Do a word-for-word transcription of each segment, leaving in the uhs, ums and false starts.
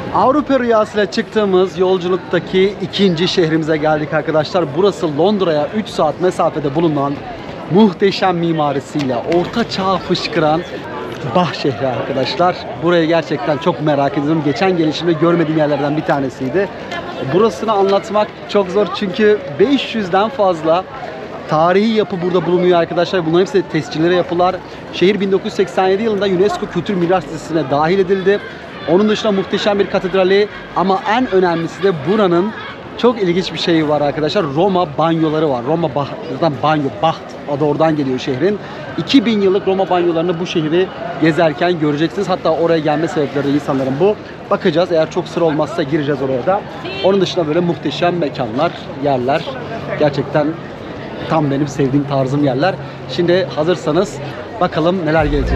Avrupa rüyasıyla çıktığımız yolculuktaki ikinci şehrimize geldik arkadaşlar. Burası Londra'ya üç saat mesafede bulunan muhteşem mimarisiyle orta çağ fışkıran Bath şehri arkadaşlar. Burayı gerçekten çok merak ediyorum. Geçen gelişimde görmediğim yerlerden bir tanesiydi. Burasını anlatmak çok zor çünkü beş yüzden fazla tarihi yapı burada bulunuyor arkadaşlar. Bunların hepsi tescillere yapılar. Şehir bin dokuz yüz seksen yedi yılında UNESCO Kültür Miras Listesi'ne dahil edildi. Onun dışında muhteşem bir katedrali ama en önemlisi de buranın çok ilginç bir şeyi var arkadaşlar. Roma banyoları var. Roma Baht'tan banyo, Baht adı oradan geliyor şehrin. iki bin yıllık Roma banyolarını bu şehri gezerken göreceksiniz. Hatta oraya gelme sebepleri de insanların bu. Bakacağız. Eğer çok sıra olmazsa gireceğiz oraya da. Onun dışında böyle muhteşem mekanlar, yerler. Gerçekten tam benim sevdiğim tarzım yerler. Şimdi hazırsanız bakalım neler gelecek.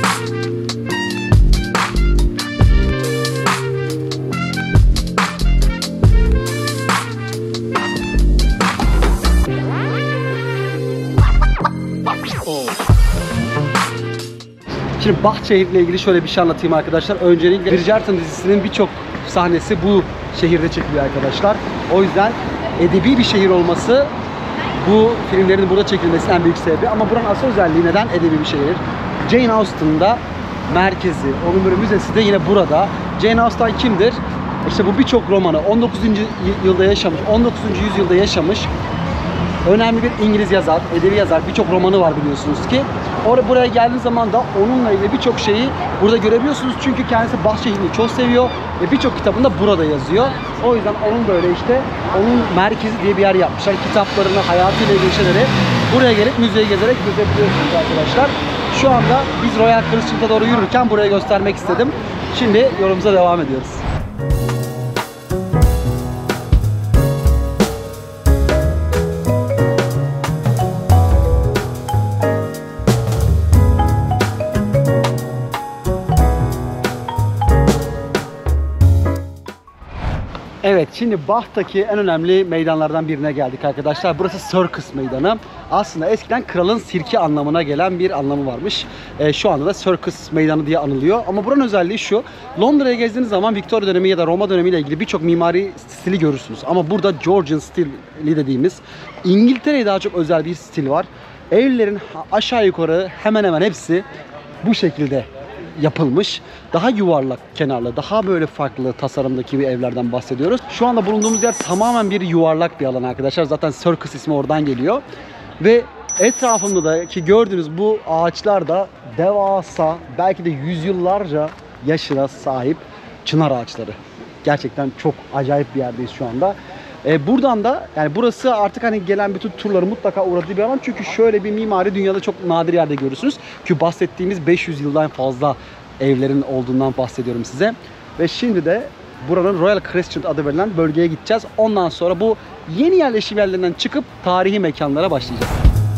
Şimdi Bath şehriyle ilgili şöyle bir şey anlatayım arkadaşlar. Öncelikle Bridgerton dizisinin birçok sahnesi bu şehirde çekiliyor arkadaşlar. O yüzden edebi bir şehir olması bu filmlerin burada çekilmesinin en büyük sebebi. Ama buranın asıl özelliği neden edebi bir şehir? Jane Austen'da merkezi, onun böyle müzesi de yine burada. Jane Austen kimdir? İşte bu birçok romanı on dokuzuncu yılda yaşamış, on dokuzuncu yüzyılda yaşamış önemli bir İngiliz yazar, edebi yazar. Birçok romanı var biliyorsunuz ki. Oraya buraya geldiğiniz zaman da onunla ilgili birçok şeyi burada görebiliyorsunuz. Çünkü kendisi Bath şehrini çok seviyor ve birçok kitabında burada yazıyor. O yüzden onun böyle işte onun merkezi diye bir yer yapmışlar. Kitaplarını, hayatıyla ilgili şeyleri buraya gelip müzeyi gezerek görebiliyorsunuz arkadaşlar. Şu anda biz Royal Christian'a doğru yürürken buraya göstermek istedim. Şimdi yolumuza devam ediyoruz. Evet, şimdi Bath'taki en önemli meydanlardan birine geldik arkadaşlar. Burası Circus Meydanı. Aslında eskiden kralın sirki anlamına gelen bir anlamı varmış. E, şu anda da Circus Meydanı diye anılıyor. Ama buranın özelliği şu. Londra'ya gezdiğiniz zaman Victoria dönemi ya da Roma dönemiyle ilgili birçok mimari stili görürsünüz. Ama burada Georgian stili dediğimiz İngiltere'ye daha çok özel bir stil var. Evlerin aşağı yukarı hemen hemen hepsi bu şekilde yapılmış. Daha yuvarlak kenarlı, daha böyle farklı tasarımdaki bir evlerden bahsediyoruz. Şu anda bulunduğumuz yer tamamen bir yuvarlak bir alan arkadaşlar. Zaten Circus ismi oradan geliyor. Ve etrafımdaki gördüğünüz bu ağaçlar da devasa, belki de yüzyıllarca yaşına sahip çınar ağaçları. Gerçekten çok acayip bir yerdeyiz şu anda. Ee, buradan da yani burası artık hani gelen bütün turları mutlaka uğradığı bir alan. Çünkü şöyle bir mimari dünyada çok nadir yerde görürsünüz. Ki bahsettiğimiz beş yüz yıldan fazla evlerin olduğundan bahsediyorum size. Ve şimdi de buranın Royal Crescent adı verilen bölgeye gideceğiz. Ondan sonra bu yeni yerleşim yerlerinden çıkıp tarihi mekanlara başlayacağız.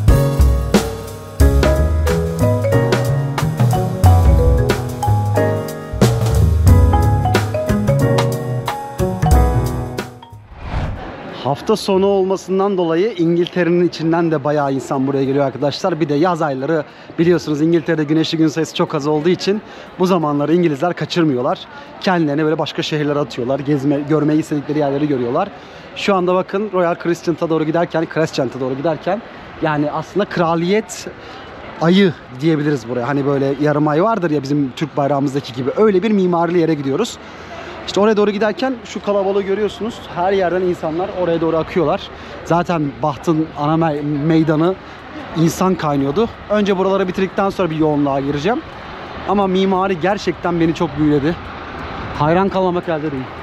Hafta sonu olmasından dolayı İngiltere'nin içinden de bayağı insan buraya geliyor arkadaşlar. Bir de yaz ayları biliyorsunuz İngiltere'de güneşli gün sayısı çok az olduğu için bu zamanları İngilizler kaçırmıyorlar. Kendilerine böyle başka şehirlere atıyorlar. Gezme, görmeyi istedikleri yerleri görüyorlar. Şu anda bakın Royal Crescent'a doğru giderken, Crescent'a doğru giderken yani aslında kraliyet ayı diyebiliriz buraya. Hani böyle yarım ay vardır ya bizim Türk bayrağımızdaki gibi. Öyle bir mimarili yere gidiyoruz. İşte oraya doğru giderken şu kalabalığı görüyorsunuz. Her yerden insanlar oraya doğru akıyorlar. Zaten Bath'ın ana me meydanı insan kaynıyordu. Önce buraları bitirdikten sonra bir yoğunluğa gireceğim. Ama mimari gerçekten beni çok büyüledi. Hayran kalmamak elde değil.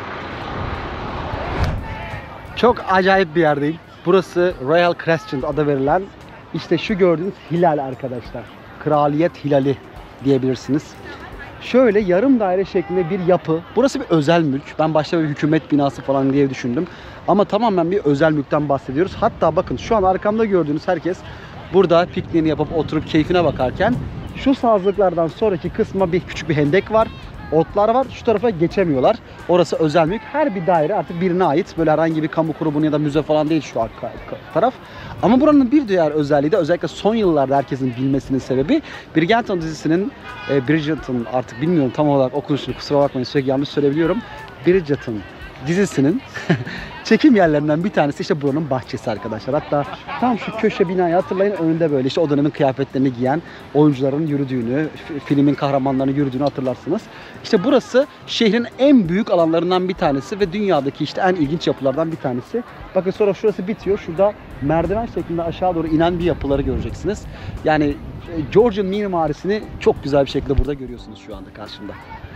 Çok acayip bir yerdeyim. Burası Royal Crescent adı verilen işte şu gördüğünüz hilal arkadaşlar. Kraliyet hilali diyebilirsiniz. Şöyle yarım daire şeklinde bir yapı. Burası bir özel mülk. Ben başta bir hükümet binası falan diye düşündüm. Ama tamamen bir özel mülkten bahsediyoruz. Hatta bakın şu an arkamda gördüğünüz herkes burada pikniğini yapıp oturup keyfine bakarken şu sazlıklardan sonraki kısma bir küçük bir hendek var. Otlar var. Şu tarafa geçemiyorlar. Orası özel mülk. Her bir daire artık birine ait. Böyle herhangi bir kamu kurumu ya da müze falan değil şu arka taraf. Ama buranın bir diğer özelliği de özellikle son yıllarda herkesin bilmesinin sebebi Bridgerton dizisinin e, Bridgerton artık bilmiyorum tam olarak okunuşunu kusura bakmayın sürekli yanlış söyleyebiliyorum. Bridgerton dizisinin çekim yerlerinden bir tanesi işte buranın bahçesi arkadaşlar. Hatta tam şu köşe binayı hatırlayın, önünde böyle işte o dönemin kıyafetlerini giyen oyuncuların yürüdüğünü, filmin kahramanlarının yürüdüğünü hatırlarsınız. İşte burası şehrin en büyük alanlarından bir tanesi ve dünyadaki işte en ilginç yapılardan bir tanesi. Bakın sonra şurası bitiyor. Şurada merdiven şeklinde aşağı doğru inen bir yapıları göreceksiniz. Yani Georgian mimarisini çok güzel bir şekilde burada görüyorsunuz şu anda karşımda.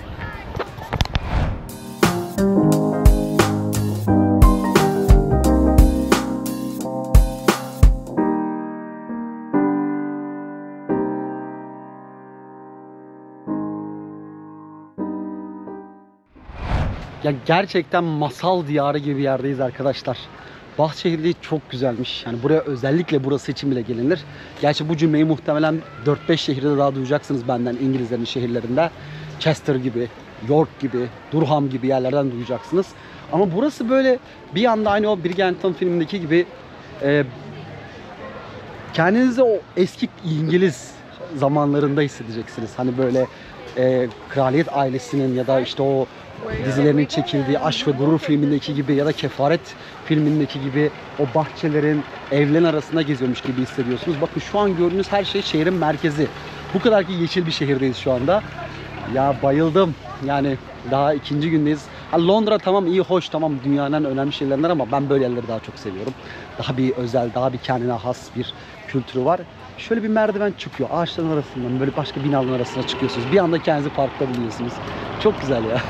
Ya gerçekten masal diyarı gibi bir yerdeyiz arkadaşlar. Bath şehri çok güzelmiş. Yani buraya özellikle burası için bile gelinir. Gerçi bu cümleyi muhtemelen dört beş şehirde daha duyacaksınız benden, İngilizlerin şehirlerinde. Chester gibi, York gibi, Durham gibi yerlerden duyacaksınız. Ama burası böyle bir anda aynı o Bridgerton filmindeki gibi e, kendinizi o eski İngiliz zamanlarında hissedeceksiniz. Hani böyle e, kraliyet ailesinin ya da işte o dizilerinin çekildiği Aşk ve Gurur filmindeki gibi ya da Kefaret filmindeki gibi o bahçelerin, evlerin arasında geziyormuş gibi hissediyorsunuz. Bakın şu an gördüğünüz her şey şehrin merkezi. Bu kadar ki yeşil bir şehirdeyiz şu anda. Ya bayıldım. Yani daha ikinci gündeyiz. Ha, Londra tamam iyi, hoş, tamam dünyanın en önemli şeylerinden ama ben böyle yerleri daha çok seviyorum. Daha bir özel, daha bir kendine has bir kültürü var. Şöyle bir merdiven çıkıyor. Ağaçların arasından böyle başka binaların arasına çıkıyorsunuz. Bir anda kendinizi parkta buluyorsunuz. Çok güzel ya.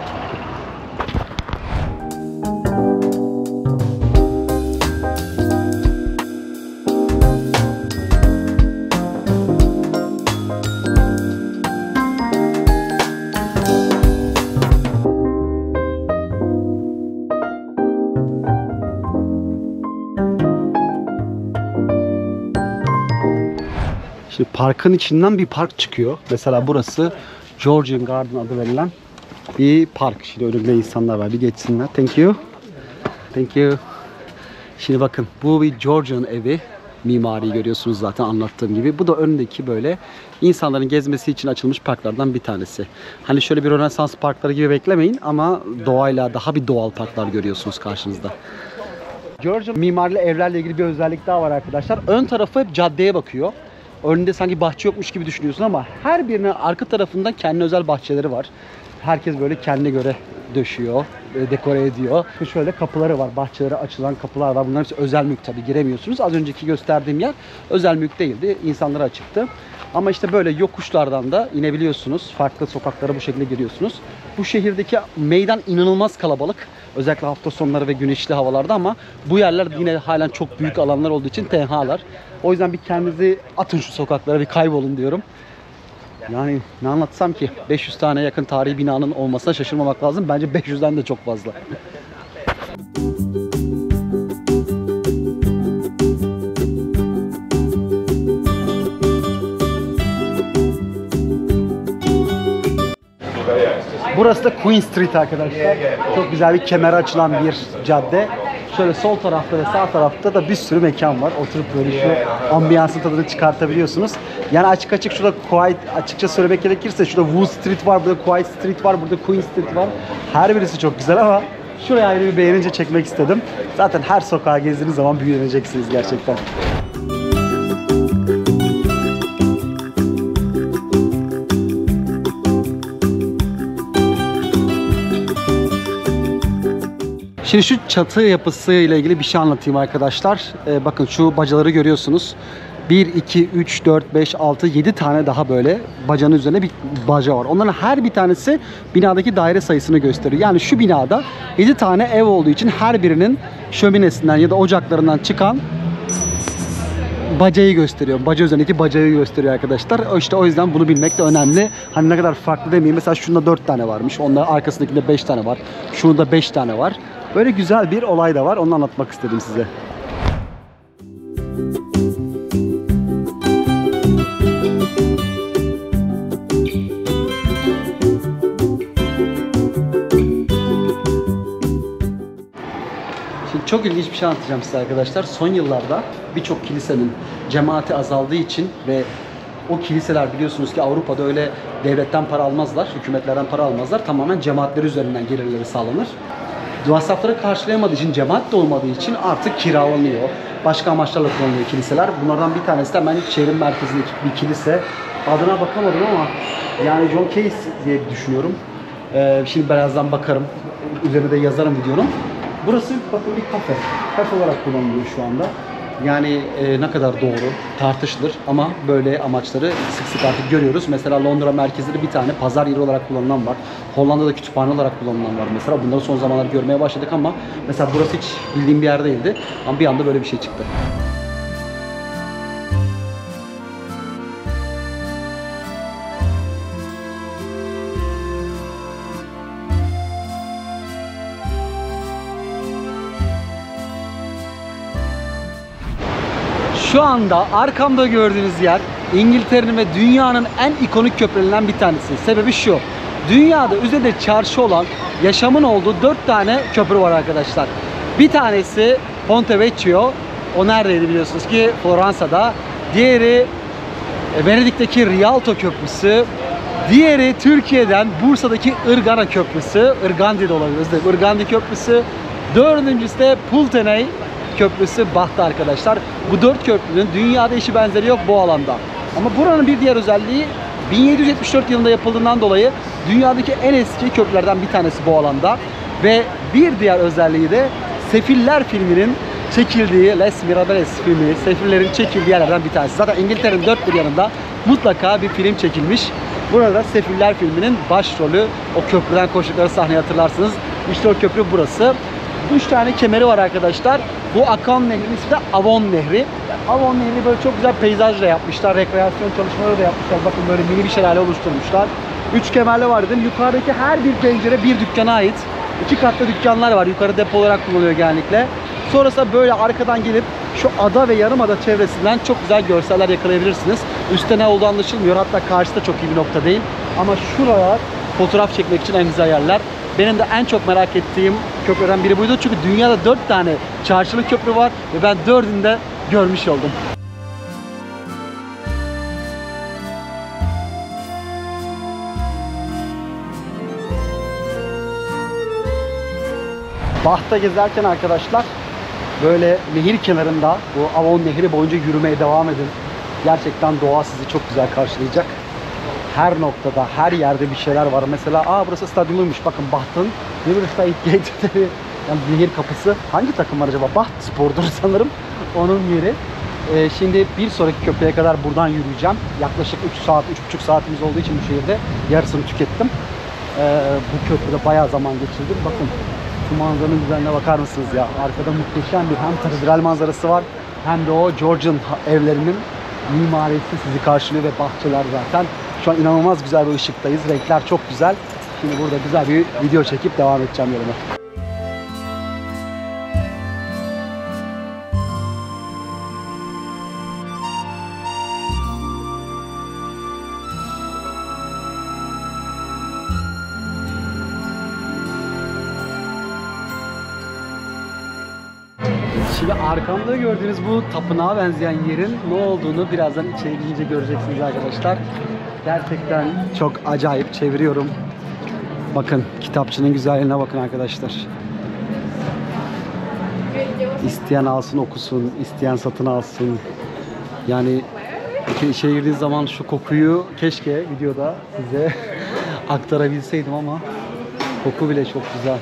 Şimdi parkın içinden bir park çıkıyor. Mesela burası Georgian Garden adı verilen bir park. Şimdi önümde insanlar var. Bir geçsinler. Thank you. Thank you. Şimdi bakın bu bir Georgian evi. Mimariyi görüyorsunuz zaten anlattığım gibi. Bu da önündeki böyle insanların gezmesi için açılmış parklardan bir tanesi. Hani şöyle bir Rönesans parkları gibi beklemeyin ama doğayla daha bir doğal parklar görüyorsunuz karşınızda. Georgian mimarili evlerle ilgili bir özellik daha var arkadaşlar. Ön tarafı hep caddeye bakıyor. Önünde sanki bahçe yokmuş gibi düşünüyorsun ama her birinin arka tarafında kendine özel bahçeleri var. Herkes böyle kendine göre döşüyor, dekore ediyor. Şöyle kapıları var, bahçelere açılan kapılar var. Bunların hepsi özel mülk tabii, giremiyorsunuz. Az önceki gösterdiğim yer özel mülk değildi, insanlara açıktı. Ama işte böyle yokuşlardan da inebiliyorsunuz. Farklı sokaklara bu şekilde giriyorsunuz. Bu şehirdeki meydan inanılmaz kalabalık. Özellikle hafta sonları ve güneşli havalarda ama bu yerler yine halen çok büyük alanlar olduğu için tenhalar. O yüzden bir kendinizi atın şu sokaklara, bir kaybolun diyorum. Yani ne anlatsam ki, beş yüz tane yakın tarihi binanın olmasına şaşırmamak lazım. Bence beş yüzden de çok fazla. Burası da Queen Street arkadaşlar. Çok güzel bir kemere açılan bir cadde. Şöyle sol tarafta ve sağ tarafta da bir sürü mekan var. Oturup böyle şu ambiyansın tadını çıkartabiliyorsunuz. Yani açık açık şurada Quiet, açıkça söylemek gerekirse şurada Wood Street var, burada Quiet Street var, burada Queen Street var. Her birisi çok güzel ama şuraya ayrı bir beğenince çekmek istedim. Zaten her sokağa gezdiğiniz zaman büyüleneceksiniz gerçekten. Şimdi şu çatı yapısı ile ilgili bir şey anlatayım arkadaşlar. Ee, bakın şu bacaları görüyorsunuz. bir, iki, üç, dört, beş, altı, yedi tane daha böyle bacanın üzerine bir baca var. Onların her bir tanesi binadaki daire sayısını gösteriyor. Yani şu binada yedi tane ev olduğu için her birinin şöminesinden ya da ocaklarından çıkan bacayı gösteriyor. Baca üzerindeki bacayı gösteriyor arkadaşlar. İşte o yüzden bunu bilmek de önemli. Hani ne kadar farklı demeyeyim. Mesela şunda dört tane varmış. Onların arkasındakinde beş tane var. Şunda beş tane var. Böyle güzel bir olay da var. Onu anlatmak istedim size. Şimdi çok ilginç bir şey anlatacağım size arkadaşlar. Son yıllarda birçok kilisenin cemaati azaldığı için ve O kiliseler biliyorsunuz ki Avrupa'da öyle devletten para almazlar, hükümetlerden para almazlar. Tamamen cemaatleri üzerinden gelirleri sağlanır. Masrafları karşılayamadığı için, cemaat de olmadığı için artık kiralanıyor. Başka amaçlarla kullanılıyor kiliseler. Bunlardan bir tanesi de hemen şehrin merkezindeki bir kilise. Adına bakamadım ama yani John Case diye düşünüyorum. Ee, şimdi birazdan bakarım. Üzerine de yazarım videonun. Burası bakın bir kafe. Kafe olarak kullanılıyor şu anda. Yani e, ne kadar doğru tartışılır ama böyle amaçları sık sık artık görüyoruz. Mesela Londra merkezinde bir tane pazar yeri olarak kullanılan var. Hollanda'da kütüphane olarak kullanılan var mesela. Bunları son zamanlarda görmeye başladık ama mesela burası hiç bildiğim bir yer değildi. Ama bir anda böyle bir şey çıktı. Şu anda arkamda gördüğünüz yer İngiltere'nin ve dünyanın en ikonik köprülerinden bir tanesi. Sebebi şu. Dünyada üzerinde çarşı olan, yaşamın olduğu dört tane köprü var arkadaşlar. Bir tanesi Ponte Vecchio. O neredeydi biliyorsunuz ki? Floransa'da. Diğeri Venedik'teki Rialto Köprüsü. Diğeri Türkiye'den Bursa'daki Irgana Köprüsü. Irgandi de olabilir. Irgandi Köprüsü. Dördüncüsü de Pulteney Köprüsü Baht'ta arkadaşlar. Bu dört köprünün dünyada eşi benzeri yok bu alanda. Ama buranın bir diğer özelliği bin yedi yüz yetmiş dört yılında yapıldığından dolayı dünyadaki en eski köprülerden bir tanesi bu alanda. Ve bir diğer özelliği de Sefiller filminin çekildiği, Les Miserables filmi, Sefillerin çekildiği yerlerden bir tanesi. Zaten İngiltere'nin dört bir yanında mutlaka bir film çekilmiş. Burada Sefiller filminin başrolü, o köprüden koştukları sahneyi hatırlarsınız. İşte o köprü burası. Üç tane kemeri var arkadaşlar. Bu akan nehrin ismi de Avon Nehri. Avon Nehri böyle çok güzel peyzajla yapmışlar. Rekreasyon çalışmaları da yapmışlar. Bakın böyle mini bir şelale oluşturmuşlar. Üç kemerli var dedim. Yukarıdaki her bir pencere bir dükkana ait. İki katlı dükkanlar var. Yukarı depo olarak kullanılıyor genellikle. Sonrasında böyle arkadan gelip şu ada ve yarımada çevresinden çok güzel görseller yakalayabilirsiniz. Üstte ne olduğu anlaşılmıyor. Hatta karşıda çok iyi bir nokta değil. Ama şuralar fotoğraf çekmek için en güzel yerler. Benim de en çok merak ettiğim köprülerden biri buydu. Çünkü dünyada dört tane çarşılı köprü var ve ben dördünü de görmüş oldum. Baht'ta gezerken arkadaşlar böyle nehir kenarında bu Avon Nehri boyunca yürümeye devam edin. Gerçekten doğa sizi çok güzel karşılayacak. Her noktada, her yerde bir şeyler var. Mesela aa burası stadyumuymuş. Bakın Baht'ın Riverside Gate yani nehir kapısı. Hangi takım var acaba? Baht Spor'dur sanırım. Onun yeri. Ee, şimdi bir sonraki köprüye kadar buradan yürüyeceğim. Yaklaşık üç saat, üç buçuk saatimiz olduğu için bu şehirde yarısını tükettim. Ee, bu köprüde bayağı zaman geçirdim. Bakın şu manzaranın güzelliğine bakar mısınız ya? Arkada muhteşem bir hem katedral manzarası var hem de o Georgian evlerinin mimarisi sizi karşılıyor ve bahçeler zaten. Şu an inanılmaz güzel bir ışıktayız. Renkler çok güzel. Şimdi burada güzel bir video çekip devam edeceğim yoluma. Şimdi arkamda gördüğünüz bu tapınağa benzeyen yerin ne olduğunu birazdan içeri girince göreceksiniz arkadaşlar. Gerçekten çok acayip, çeviriyorum. Bakın kitapçının güzelliğine bakın arkadaşlar. İsteyen alsın okusun, isteyen satın alsın. Yani içeri girdiğiniz zaman şu kokuyu keşke videoda size aktarabilseydim ama koku bile çok güzel.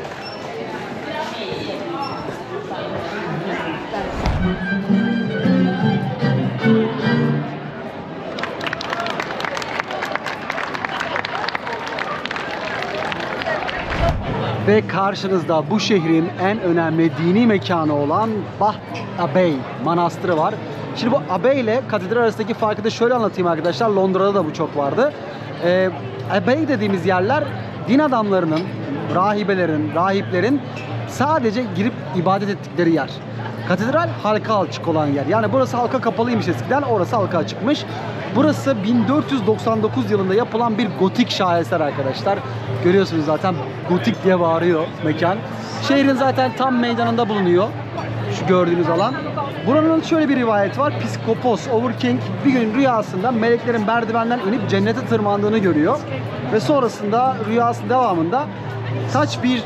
Ve karşınızda bu şehrin en önemli dini mekanı olan Baht Abbey Manastırı var. Şimdi bu Abbey ile katedral arasındaki farkı da şöyle anlatayım arkadaşlar. Londra'da da bu çok vardı. Ee, Abbey dediğimiz yerler din adamlarının, rahibelerin, rahiplerin sadece girip ibadet ettikleri yer. Katedral halka açık olan yer. Yani burası halka kapalıymış eskiden, orası halka açıkmış. Burası bin dört yüz doksan dokuz yılında yapılan bir gotik şaheser arkadaşlar. Görüyorsunuz zaten gotik diye bağırıyor mekan. Şehrin zaten tam meydanında bulunuyor. Şu gördüğünüz alan. Buranın şöyle bir rivayet var. Psikopos Overking bir gün rüyasında meleklerin merdivenden inip cennete tırmandığını görüyor. Ve sonrasında rüyasının devamında kaç bir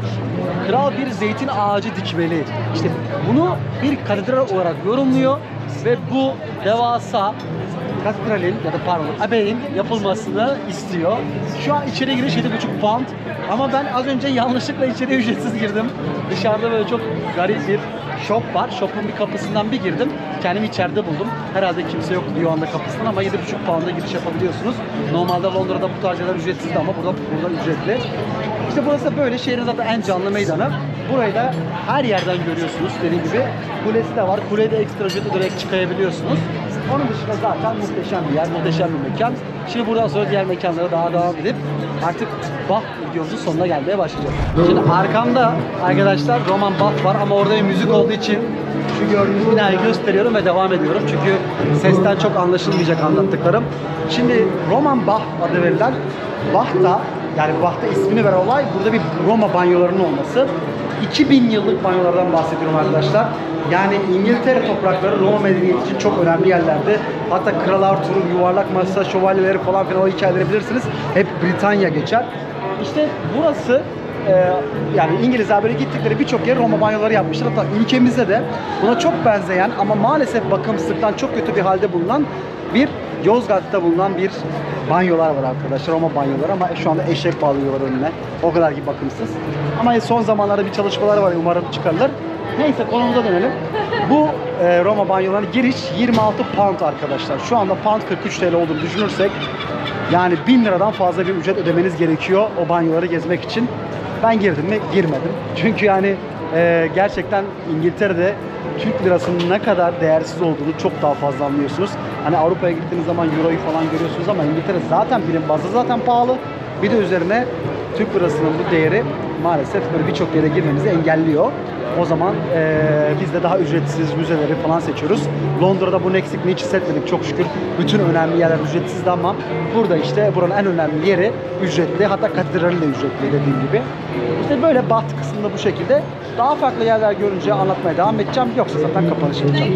kral bir zeytin ağacı dikmeli. İşte bunu bir katedral olarak yorumluyor ve bu devasa katedralin ya da pardon abeyin yapılmasını istiyor. Şu an içeri giriş yedi buçuk pound ama ben az önce yanlışlıkla içeri ücretsiz girdim. Dışarıda böyle çok garip bir shop var. Shop'un bir kapısından bir girdim. Kendimi içeride buldum. Herhalde kimse yok diyor anda kapısından ama yedi buçuk pound'a giriş yapabiliyorsunuz. Normalde Londra'da bu tarz yerler ücretsizdi ama burada burada ücretli. İşte burası da böyle şehrin zaten en canlı meydanı. Burayı da her yerden görüyorsunuz dediğim gibi. Kulesi de var. Kuleye de ekstra ücret öderek çıkabiliyorsunuz. Onun dışında zaten muhteşem bir yer, muhteşem bir mekan. Şimdi buradan sonra diğer mekanlara daha devam edip artık Bath videomuzun sonuna gelmeye başlayacağız. Şimdi arkamda arkadaşlar Roman Bath var ama orada bir müzik olduğu için şu gördüğünüz binayı gösteriyorum ve devam ediyorum. Çünkü sesten çok anlaşılmayacak anlattıklarım. Şimdi Roman Bath adı verilen Bath'ta, yani Bath'ta ismini veren olay burada bir Roma banyolarının olması. iki bin yıllık banyolardan bahsediyorum arkadaşlar. Yani İngiltere toprakları Roma medeniyeti için çok önemli yerlerdi. Hatta Kral Arthur'un yuvarlak masa şövalyeleri falan filan o hikayeleri bilirsiniz. Hep Britanya geçer. İşte burası e, yani İngilizler böyle gittikleri birçok yer Roma banyoları yapmışlar. Hatta ülkemizde de buna çok benzeyen ama maalesef bakımsızlıktan çok kötü bir halde bulunan bir Yozgat'ta bulunan bir banyolar var arkadaşlar. Roma banyoları ama şu anda eşek bağlıyorlar önüne. O kadar ki bakımsız. Ama son zamanlarda bir çalışmalar var. Umarım çıkarılır. Neyse konumuza dönelim. Bu e, Roma banyolarına giriş yirmi altı pound arkadaşlar. Şu anda pound kırk üç TL olduğunu düşünürsek yani bin liradan fazla bir ücret ödemeniz gerekiyor o banyoları gezmek için. Ben girdim mi? Girmedim. Çünkü yani e, gerçekten İngiltere'de Türk lirasının ne kadar değersiz olduğunu çok daha fazla anlıyorsunuz. Hani Avrupa'ya gittiğiniz zaman Euro'yu falan görüyorsunuz ama İngiltere zaten birim bazı zaten pahalı. Bir de üzerine Türk lirasının bu değeri maalesef böyle birçok yere girmemizi engelliyor. O zaman ee, biz de daha ücretsiz müzeleri falan seçiyoruz. Londra'da bunun eksikliğini hiç hissetmedik çok şükür. Bütün önemli yerler ücretsizdi ama burada işte buranın en önemli yeri ücretli. Hatta katedrali de ücretli dediğim gibi. İşte böyle Bath kısmında bu şekilde. Daha farklı yerler görünce anlatmaya devam edeceğim. Yoksa zaten kapanış yapacağım.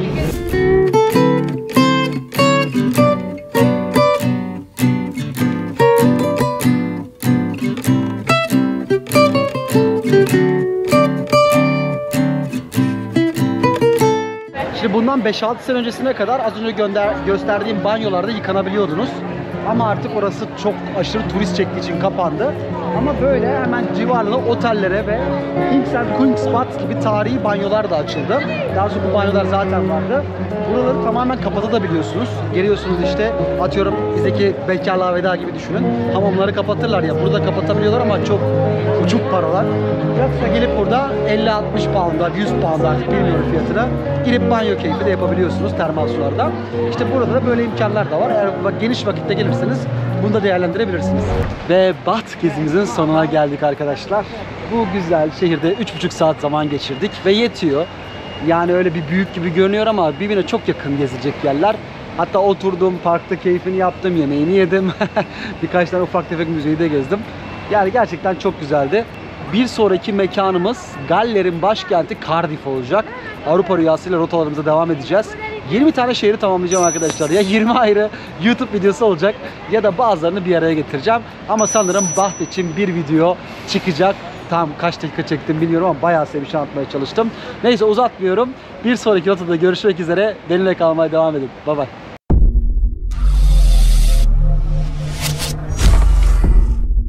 Bundan beş altı sene öncesine kadar az önce gönder gösterdiğim banyolarda yıkanabiliyordunuz. Ama artık orası çok aşırı turist çektiği için kapandı. Ama böyle hemen civarında otellere ve Kings and Queens Bath gibi tarihi banyolar da açıldı. Daha sonra bu banyolar zaten vardı. Buraları tamamen kapatabiliyorsunuz. Geliyorsunuz işte atıyorum bizdeki bekarlığa veda gibi düşünün. Hamamları kapatırlar ya burada kapatabiliyorlar ama çok uçuk paralar. Yoksa gelip burada elli altmış pound'a yüz pound artık bilmiyorum fiyatına girip banyo keyfi de yapabiliyorsunuz termal sularda. İşte burada da böyle imkanlar da var. Eğer geniş vakitte gelirseniz bunu da değerlendirebilirsiniz. Ve Bath gezimizin sonuna geldik arkadaşlar. Bu güzel şehirde üç buçuk saat zaman geçirdik ve yetiyor. Yani öyle bir büyük gibi görünüyor ama birbirine çok yakın gezilecek yerler. Hatta oturdum, parkta keyfini yaptım, yemeğini yedim. Birkaç tane ufak tefek müzeyi de gezdim. Yani gerçekten çok güzeldi. Bir sonraki mekanımız Galler'in başkenti Cardiff olacak. Avrupa rüyasıyla rotalarımıza devam edeceğiz. yirmi tane şehri tamamlayacağım arkadaşlar. Ya yirmi ayrı YouTube videosu olacak ya da bazılarını bir araya getireceğim. Ama sanırım Bath için bir video çıkacak. Tam kaç dakika çektim bilmiyorum ama bayağı size bir şey anlatmaya çalıştım. Neyse uzatmıyorum. Bir sonraki rotada görüşmek üzere. Benimle kalmaya devam edin. Bye bye.